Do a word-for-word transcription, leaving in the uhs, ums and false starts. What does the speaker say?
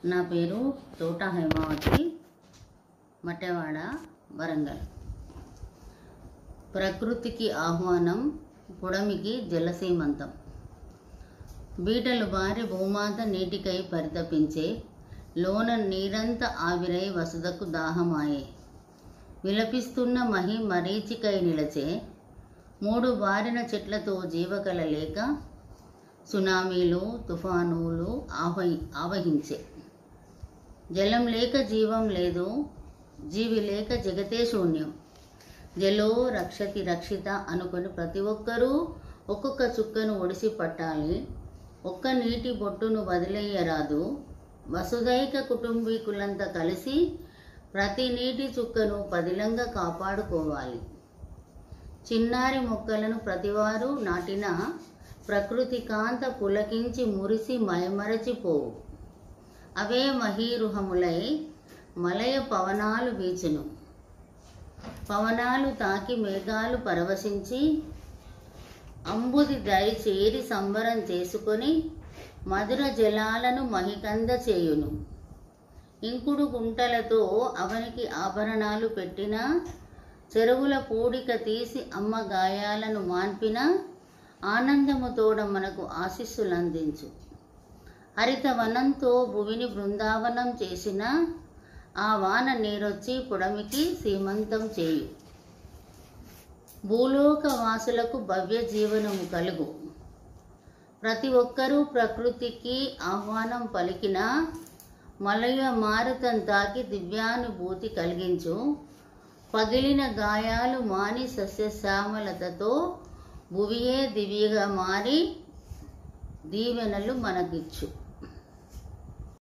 నా పేరు తోట హేమావతి, మటెవాడ, వరంగల్. ప్రకృతికి ఆహ్వానం, పుడమికి జలసీమంతం. బీటలు బారి భూమాత నీటికై పరితపించే, లోన నీరంత ఆవిరై వసుదకు దాహమాయే. విలపిస్తున్న మహి మరీచికై నిలచే, మూడు బారిన చెట్లతో జీవకళ లేక, సునామీలు తుఫానులు ఆవహి ఆవహించే. జలం లేక జీవం లేదు, జీవి లేక జగతే శూన్యం. జలో రక్షతి రక్షిత అనుకుని ప్రతి ఒక్కరూ ఒక్కొక్క చుక్కను ఒడిసి పట్టాలి. ఒక్క నీటి బొట్టును వదిలేయరాదు. వసుదైక కుటుంబీకులంతా కలిసి ప్రతి నీటి చుక్కను పదిలంగా కాపాడుకోవాలి. చిన్నారి మొక్కలను ప్రతివారు నాటిన ప్రకృతి కాంత పులకించి మురిసి మైమరచిపోవు. అవే మహీరుహములై మలయ పవనాలు వీచును. పవనాలు తాకి మేఘాలు పరవశించి అంబుది దరి చేరి సంబరం చేసుకొని మధుర జలాలను మహికంద చేయును. ఇంకుడు గుంటలతో అవనికి ఆభరణాలు పెట్టిన, చెరువుల పూడిక తీసి అమ్మ గాయాలను మాన్పిన, ఆనందముతోడ మనకు ఆశీస్సులందించు. హరిత వనంతో భువిని బృందావనం చేసిన, ఆ వాన నీరొచ్చి పుడమికి సీమంతం చేయు. భూలోక వాసులకు భవ్య జీవనము కలుగు. ప్రతి ఒక్కరూ ప్రకృతికి ఆహ్వానం పలికిన, మలయ మారుతం తాకి దివ్యానుభూతి కలిగించు. పగిలిన గాయాలు మాని సస్యశ్యామలతతో భువియే దివ్యగా మారి దీవెనలు మనకిచ్చు.